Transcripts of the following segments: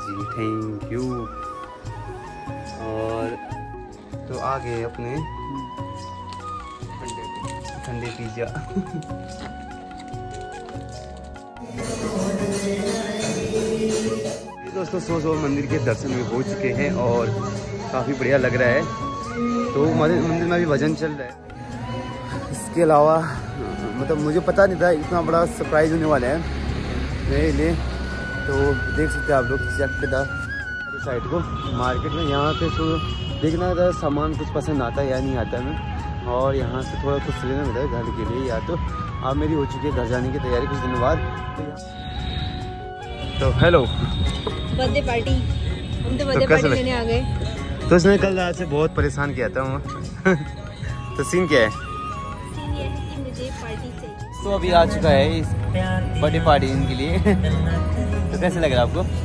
Ji thank you. और तो आ गए अपने ठंडे पिज्जा। दोस्तों सो मंदिर के दर्शन भी हो चुके हैं और काफ़ी बढ़िया लग रहा है। तो मंदिर में अभी भजन चल रहा है। इसके अलावा मतलब मुझे पता नहीं था इतना बड़ा सरप्राइज होने वाला है मेरे लिए। तो देख सकते हैं आप लोग साइड को मार्केट में यहाँ पे तो देखना था सामान कुछ पसंद आता है या नहीं आता है। और यहाँ से थोड़ा कुछ लेना मिला है घर के लिए। या तो अब मेरी हो चुकी है घर जाने की तैयारी कुछ दिनों बाद। तो हेलो बर्थडे पार्टी, हम तो बर्थडे पार्टी लेने आ गए। तो उसने कल रात से बहुत परेशान किया था तो सीन क्या है? मुझे पार्टी चाहिए। तो अभी आ चुका है इस बर्थडे पार्टी इनके लिए। तो कैसे लग रहा है आपको?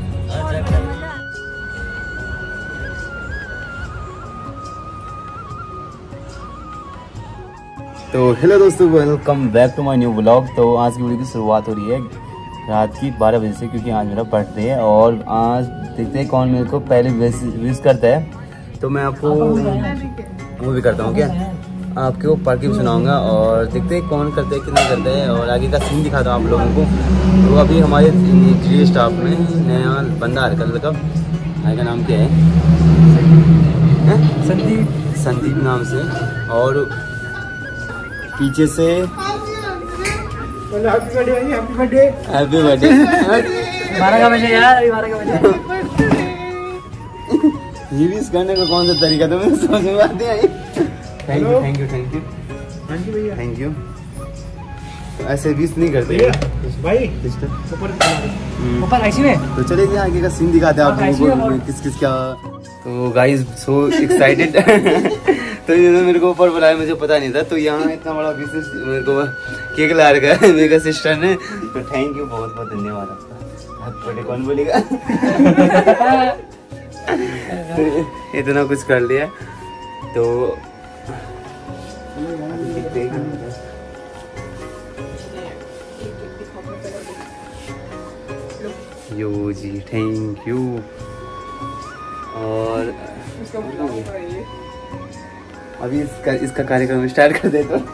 तो हेलो दोस्तों, welcome back to my new vlog. तो आज की वीडियो की शुरुआत हो रही है रात की 12 बजे से, क्योंकि आज मेरा बर्थडे है। और आज देखते हैं कौन मेरे को पहले विश करता है। तो मैं आपको वो भी करता हूँ क्या, आपको पढ़ के सुनाऊंगा और देखते हैं कौन करता है कितना करता है। और आगे का सीन दिखाता हूँ आप लोगों को। तो अभी हमारे इंजीनियर स्टाफ में नया बंदा आ रहा है। भाई का नाम क्या है? संदीप नाम से। और पीछे से हैप्पी बर्थडे 12 का बजे यार, 12 का बजे। ये भी इस करने का कौन सा तरीका था मुझे समझ में आते हैं। Thank you. तो ऐसे विश नहीं करते भाई ऊपर ऐसी में। तो चलिए आगे का सीन दिखाते हैं आप लोगों को किस क्या। तो गाइस सो एक्साइटेड। तो इन्होंने मेरे को ऊपर बुलाया, मुझे पता नहीं था। तो यहाँ इतना बड़ा विशेष मेरे को केक ला रखा है मेरे सिस्टर ने। तो थैंक यू, बहुत बहुत धन्यवाद आपका। बर्थडे कौन बोलेगा। तो इतना कुछ कर लिया। तो यो जी थैंक यू। और अभी इसका कार्यक्रम स्टार्ट कर दे। तो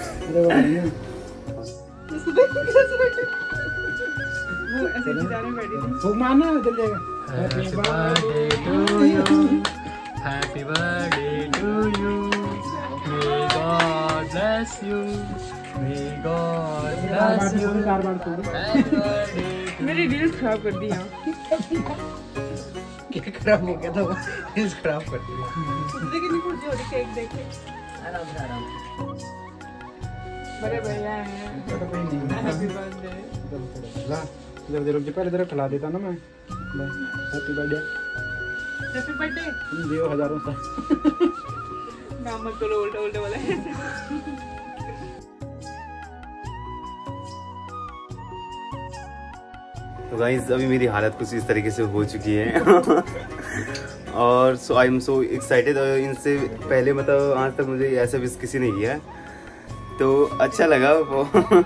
happy birthday to you, may God bless you, may God bless you. मेरी रील्स खराब कर दी यहाँ। केक खराब हो गया था, रील्स खराब कर दी। देखिए कुछ जो केक देखे आराम से आराम। बड़े भैया हैं। Happy birthday. ला जब रुक जा, पहले तेरा खिला देता ना मैं। Happy birthday. हैप्पी बर्थडे दियो हजारों सा। नाम मत करो उल्टा उल्टा वाला। तो गाइस अभी मेरी हालत कुछ इस तरीके से हो चुकी है। और सो आई एम सो एक्साइटेड। इनसे पहले मतलब आज तक मुझे ऐसा विश किसी ने किया, तो अच्छा लगा वो।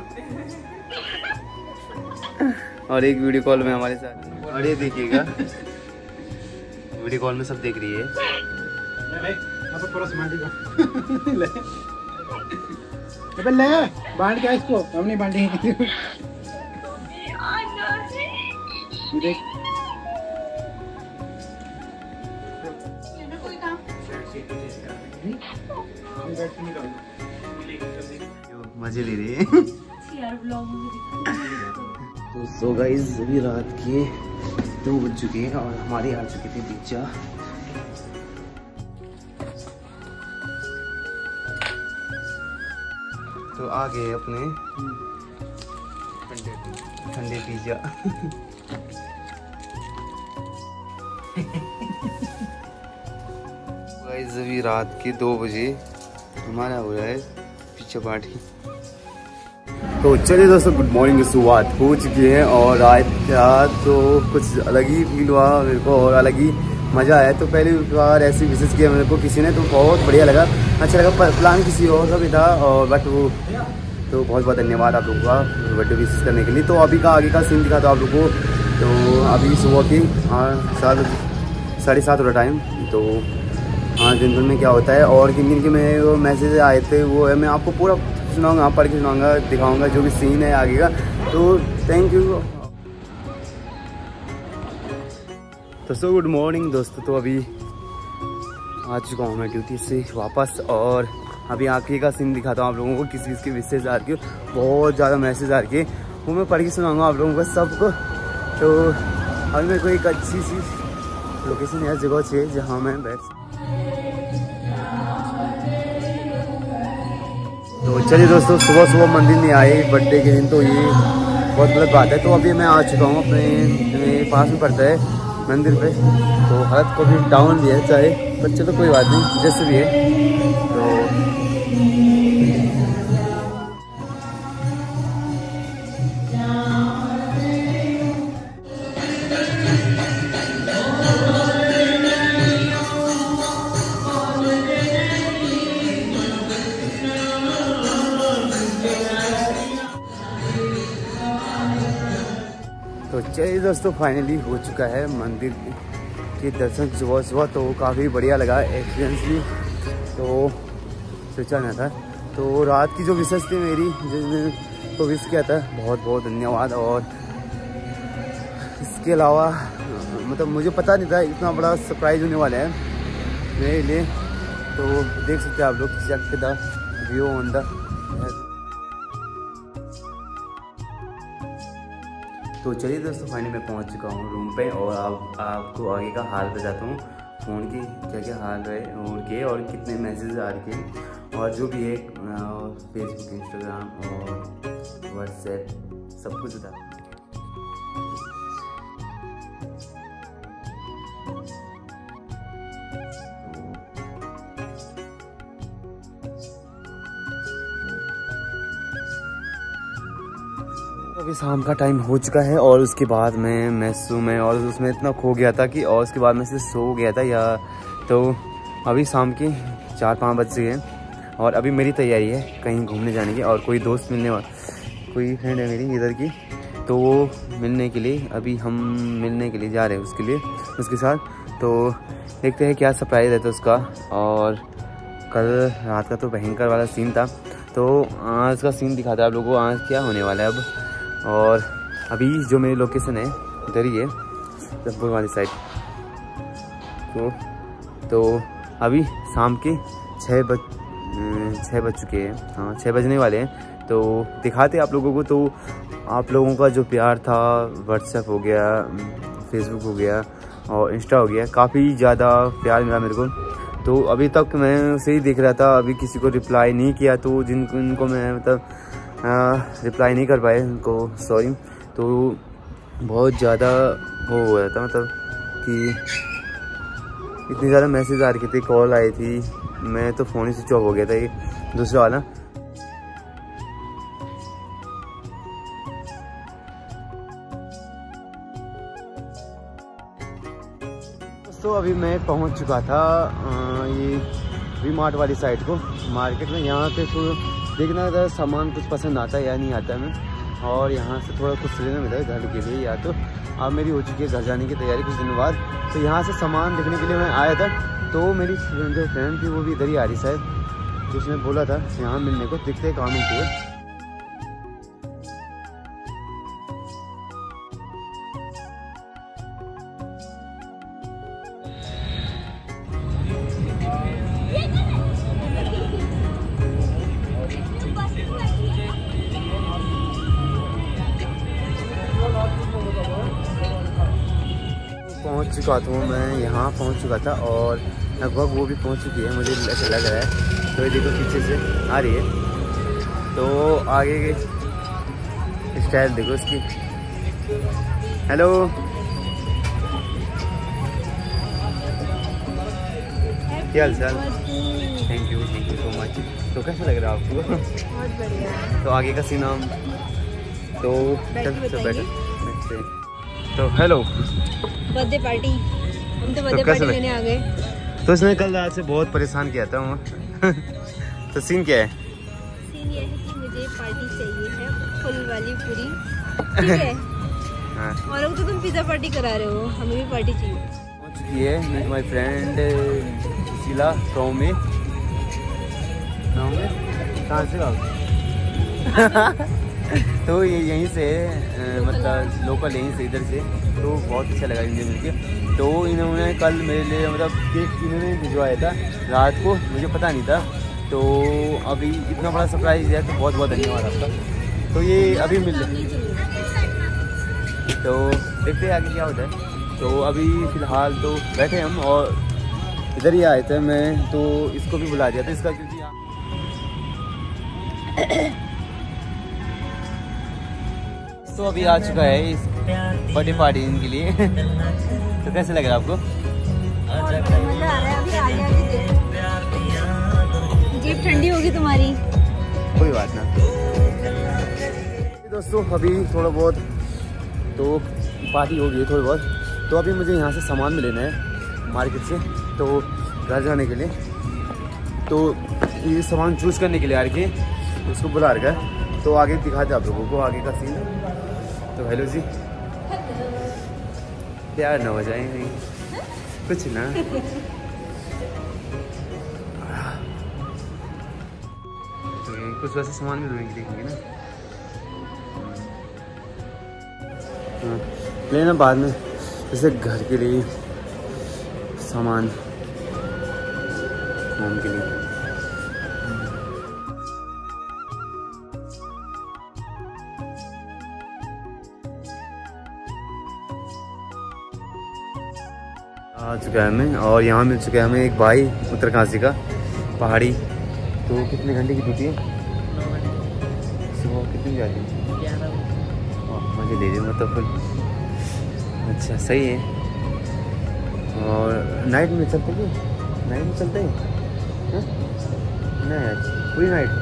और एक वीडियो कॉल में हमारे साथ, और ये देखिएगा वीडियो कॉल में सब देख रही है। ले बांट क्या इसको, हम नहीं बांटेंगे। देख मजे ले रही है। तो सो गाइस अभी रात के 2 बज चुके हैं और हमारे आ चुके थे पिज्जा। तो आ गए अपने ठंडे पिज्जा। गाइस अभी रात के 2 बजे हमारा हो रहा है पिज्जा पार्टी। तो चलिए दोस्तों, गुड मॉर्निंग की शुरुआत हो चुकी है। और आज रात तो कुछ अलग ही फील हुआ मेरे को और अलग ही मज़ा आया। तो पहली बार ऐसी विशेष किया मेरे को किसी ने, तो बहुत बढ़िया लगा, अच्छा लगा। प्लान किसी और का भी था और बट वो तो बहुत बहुत धन्यवाद आप लोगों का बर्थडे विशेष करने के लिए। तो अभी का आगे का सीन दिखा था आप लोगों को। तो अभी सुबह की 7:30 हो रहा टाइम। तो हाँ, दिन भर में क्या होता है और किन किन के मेरे वो मैसेज आए थे वो है मैं आपको पूरा सुनाऊँगा, पढ़ के सुनाऊँगा, दिखाऊँगा जो भी सीन है आगे का। तो थैंक यू। तो गुड मॉर्निंग दोस्तों। तो अभी आ चुका हूँ मैं ड्यूटी से वापस और अभी आखिरी का सीन दिखाता हूँ आप लोगों को। किस चीज़ के मैसेज आ रखे, बहुत ज़्यादा मैसेज आ रखे, वो मैं पढ़ के सुनाऊँगा आप लोगों को सबको। तो अभी मेरे को एक अच्छी सी लोकेशन या जगह चाहिए जहाँ मैं बैठ। तो चलिए दोस्तों, सुबह सुबह मंदिर में आए बर्थडे के दिन, तो ये बहुत गलत बात है। तो अभी मैं आ चुका हूँ अपने पास में पड़ता है मंदिर पे। तो हालत को भी डाउन भी है चाहे, पर चलो कोई बात नहीं, जैसे भी है। तो चलिए दोस्तों, फाइनली हो चुका है मंदिर के दर्शन सुबह सुबह। तो काफ़ी बढ़िया लगा एक्सपीरियंस भी। तो सोचा नहीं था। तो रात की जो विशेष थी मेरी, जिसने को विश किया था, बहुत बहुत धन्यवाद। और इसके अलावा मतलब मुझे पता नहीं था इतना बड़ा सरप्राइज़ होने वाला है मेरे लिए। तो देख सकते हैं आप लोग check the view on the. तो चलिए दोस्तों, फाइनली मैं पहुंच चुका हूँ रूम पे और अब आपको आगे का हाल बताता हूँ। फ़ोन की क्या क्या हाल है उनके और कितने मैसेज आ रहे और जो भी है फेसबुक, इंस्टाग्राम और व्हाट्सएप सब कुछ था। अभी शाम का टाइम हो चुका है और उसके बाद मैं मैसू में और उसमें इतना खो गया था कि और उसके बाद मैं से सो गया था या। तो अभी शाम के 4-5 बज गए हैं और अभी मेरी तैयारी है कहीं घूमने जाने की। और कोई दोस्त मिलने वाला, कोई फ्रेंड है मेरी इधर की, तो वो मिलने के लिए अभी हम मिलने के लिए जा रहे हैं उसके लिए, उसके साथ। तो देखते हैं क्या सरप्राइज़ रहता है उसका। और कल रात का तो भयंकर वाला सीन था, तो आज का सीन दिखाता है आप लोगों को आज क्या होने वाला है अब। और अभी जो मेरी लोकेशन है इधर ही है, जसपुर वाली साइड। तो अभी शाम के 6 बज चुके हैं। हाँ, 6 बजने वाले हैं। तो दिखाते आप लोगों को। तो आप लोगों का जो प्यार था, व्हाट्सएप हो गया, फेसबुक हो गया और इंस्टा हो गया, काफ़ी ज़्यादा प्यार मिला मेरे को। तो अभी तक मैं उसे ही देख रहा था, अभी किसी को रिप्लाई नहीं किया। तो जिनको मैं मतलब रिप्लाई नहीं कर पाए उनको सॉरी। तो बहुत ज़्यादा वो हो रहा था, मतलब कि इतनी ज़्यादा मैसेज आ रही थी, कॉल आई थी, मैं तो फ़ोन ही स्विच ऑफ हो गया था ये दूसरा वाला। तो अभी मैं पहुंच चुका था ये वी मार्ट वाली साइड को, मार्केट में। यहाँ पे तो देखना था सामान कुछ पसंद आता है या नहीं आता है मैं। और यहाँ से थोड़ा कुछ लेना मिला है घर के लिए, या तो अब मेरी हो चुकी है घर जाने की तैयारी कुछ दिनों बाद। तो यहाँ से सामान देखने के लिए मैं आया था। तो मेरी जो फ्रेंड थी वो भी इधर ही आ रही शायद, तो उसने बोला था यहाँ मिलने को, दिखते हैं कहाँ मिलती है। पहुंच चुका था मैं, यहाँ पहुंच चुका था और लगभग वो भी पहुंच चुकी है, मुझे ऐसा लग रहा है। तो ये देखो पीछे से आ रही है, तो आगे की स्टाइल देखो इसकी। हेलो, क्या हाल चाल? Thank you so much. तो कैसा लग रहा है आपको? बहुत बढ़िया। तो आगे का सीन हम तो बैठे। तो हेलो, बर्थडे पार्टी, हम तो बर्थडे पार्टी लेने आ गए। तो इसने कल रात से बहुत परेशान किया था तो सीन क्या है? सीन ये है कि मुझे पार्टी चाहिए है, फुल वाली पूरी, ठीक है? हाँ। और लोग तो तुम पिज्जा पार्टी करा रहे हो, हमें भी पार्टी चाहिए। पहुंच चुकी है मीट माई फ्रेंड शीला गाँव में। कहाँ से आओ? तो ये यहीं से मतलब लोकल यहीं से इधर से, तो बहुत अच्छा लगा इनसे मिलके। तो इन्होंने कल मेरे लिए मतलब केक इन्होंने भिजवाया था रात को, मुझे पता नहीं था। तो अभी इतना बड़ा सरप्राइज़ दिया तो बहुत बहुत धन्यवाद आपका। तो ये अभी मिल तो देखते हैं आगे क्या होता है। तो अभी फ़िलहाल तो बैठे हम, और इधर ही आए थे मैं, तो इसको भी बुला दिया था इसका, क्योंकि तो अभी आ चुका है इस बर्थडे पार्टी इनके लिए। तो कैसे लग रहा है आपको? मजा आ रहा है। अभी आगे जीप ठंडी होगी तुम्हारी, कोई बात ना। दोस्तों अभी थोड़ा बहुत तो पार्टी हो गई है थोड़ी बहुत, तो अभी मुझे यहाँ से सामान में लेना है मार्केट से, तो घर जाने के लिए। तो ये सामान चूज़ करने के लिए आ रही है, उसको बुला रखा है। तो आगे दिखाते आप लोगों को आगे का सीन। तो हेलो जी, प्यार ना हो जाए कुछ ना। तो कुछ वैसे सामान भी लेने देखेंगे ना, लेना बाद में, जैसे घर के लिए सामान, होम के लिए। आ चुका है हमें, और यहाँ मिल चुका है हमें एक भाई उत्तरकाशी का पहाड़ी। तो कितने घंटे की ड्यूटी है? सुबह कितनी जाती है? मुझे दे दूँगा तो फिर अच्छा सही है। और नाइट में चलते हैं? नाइट में चलते हैं? नहीं पूरी नाइट।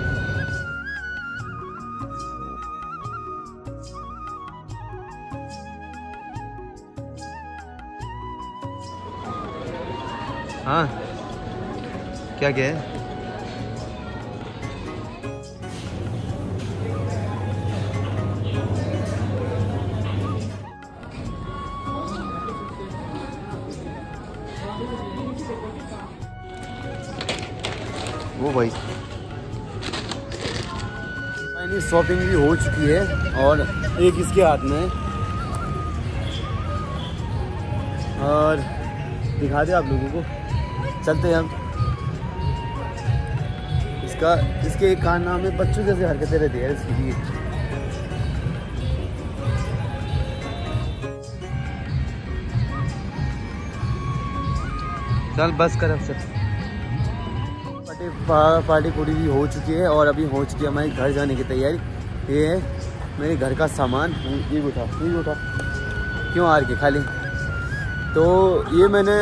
हाँ क्या क्या है? वो भाई मैंने शॉपिंग भी हो चुकी है, और एक इसके हाथ में है, और दिखा दे आप लोगों को। चलते हैं हम। इसके एक कारनामे में बच्चों जैसे हरकतें रहती है इसकी। चल बस कर अब से। पार्टी पूरी भी हो चुकी है, और अभी हो चुकी है हमारे घर जाने की तैयारी। ये है मेरे घर का सामान। ये उठा क्यों आ रही खाली। तो ये मैंने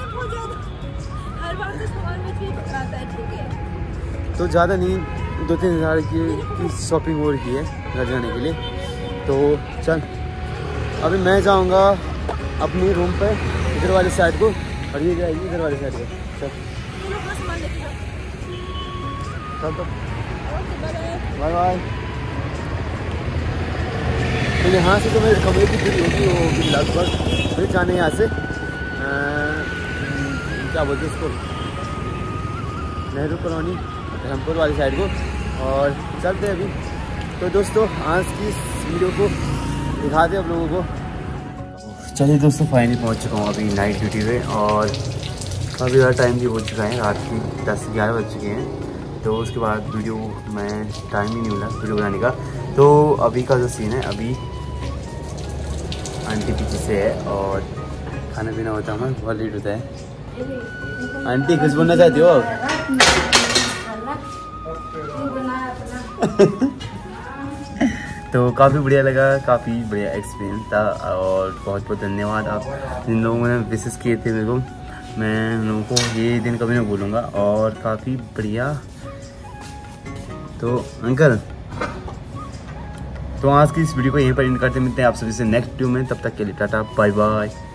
तो ज़्यादा नहीं 2-3 हज़ार की शॉपिंग हो रही है घर जाने के लिए। तो चल अभी मैं जाऊंगा अपनी रूम पे इधर वाले साइड को, और ये जाएगी इधर वाले साइड को। चल चल तो बाय बाय। तो यहाँ से तो मेरे कमरे की दूरी होगी वो लगभग, फिर जाने यहाँ से क्या बोलते हैं इसको, नेहरू कॉलोनी धर्मपुर वाली साइड को, और चलते हैं अभी। तो दोस्तों आज की इस वीडियो को दिखाते आप लोगों को। चलिए दोस्तों फाइनली पहुंच चुका हूँ अभी नाइट ड्यूटी पे, और अभी ज़्यादा टाइम भी हो चुका है, रात की 10-11 बज चुके हैं। तो उसके बाद वीडियो में टाइम ही नहीं मिला वीडियो बनाने का। तो अभी का जो सीन है, अभी आंटी पीछे से है, और खाना पीना होता है हमारा, बहुत लेट होता है। आंटी कुछ बोलना चाहती हो? तो काफ़ी बढ़िया लगा, काफ़ी बढ़िया एक्सपीरियंस था, और बहुत बहुत धन्यवाद आप जिन लोगों ने विशेष किए थे मेरे को। मैं उन लोगों को ये दिन कभी नहीं भूलूंगा, और काफ़ी बढ़िया। तो अंकल, तो आज की इस वीडियो को यहीं पर एंड करते, मिलते हैं आप सभी से नेक्स्ट वीडियो में। तब तक के लिए टाटा बाय बाय।